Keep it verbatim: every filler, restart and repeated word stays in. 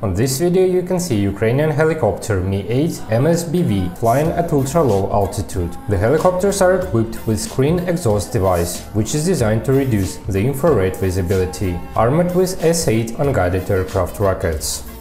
On this video you can see Ukrainian helicopter M I eight M S B V flying at ultra-low altitude. The helicopters are equipped with screen exhaust device, which is designed to reduce the infrared visibility, armed with S eight unguided aircraft rockets.